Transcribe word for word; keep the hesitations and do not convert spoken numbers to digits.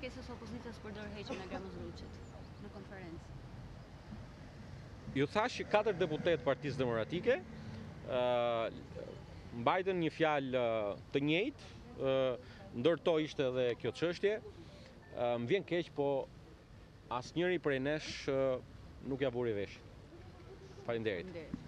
kërkesës opozitës për dorëheqjen e Gramozluçit në konferencë? Ju thash që katër deputet Partisë Demokratike uh, mbajtën një fjalë të njëjtë, uh, ndërto ishte edhe kjo çështje. Uh, më vjen keq, po asnjëri prej nesh uh, nuk ja vuri vesh. Faleminderit.